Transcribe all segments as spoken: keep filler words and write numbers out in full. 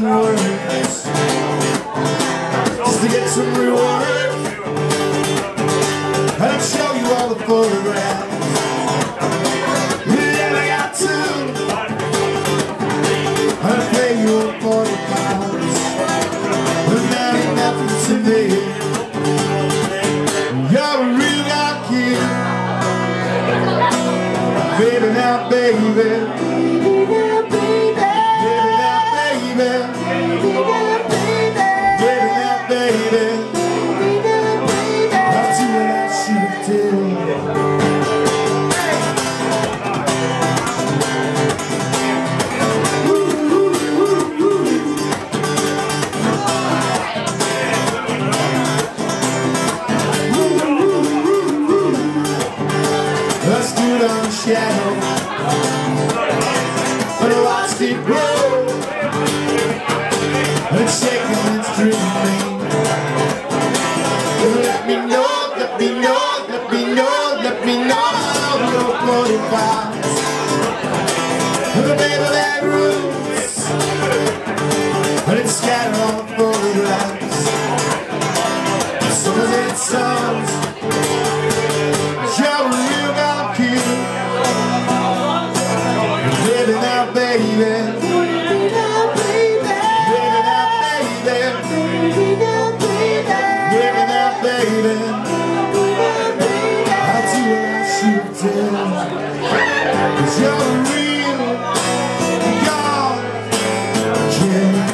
words, just to get some reward. And I'll show you all the photographs. Yeah, I got to. I'll pay you forty pounds, but that ain't nothing to me. You're a real life kid, baby now, baby, baby now, baby, baby now, baby, I'll do what I should do. Let's do it on the shadow, but I watched it grow, and it's shaking and it's dreaming. Let me know, let me know, let me know, let me know your forty-five. The baby that roots, and it's scattered on the photographs. So as it sounds, you're a real life kid. Baby now, baby, baby now, baby, baby now, baby, baby, I'll do what I should do. 'Cause you're a real God kid.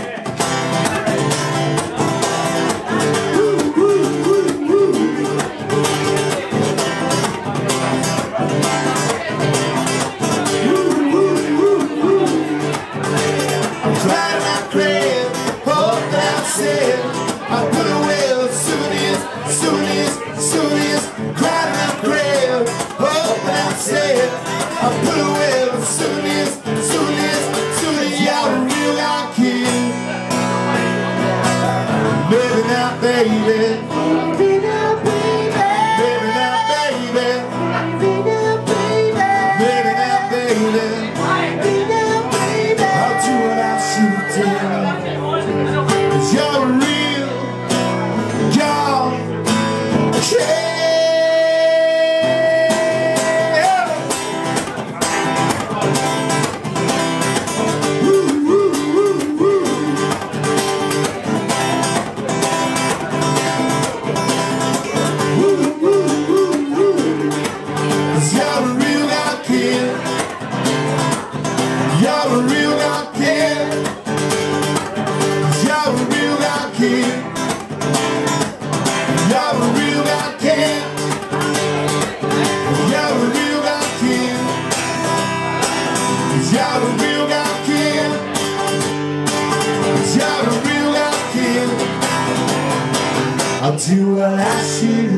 I put away the souvenirs, souvenirs, souvenirs, crying out grave. Oh, but I said, I put away the souvenirs, souvenirs, souvenirs. You're a real life kid. Baby now, baby, baby now, baby, baby now, baby, baby now, baby, baby now, baby, I'll do what I should do. 'Cause you're a real God kid. Woo, woo, woo, woo. Woo, woo, woo, woo. 'Cause you're a real God kid. You're a real God kid. You're a real God kid. You're a real God kid. You're a real God kid. You're a real God kid. You're a real God kid. I'll do what I should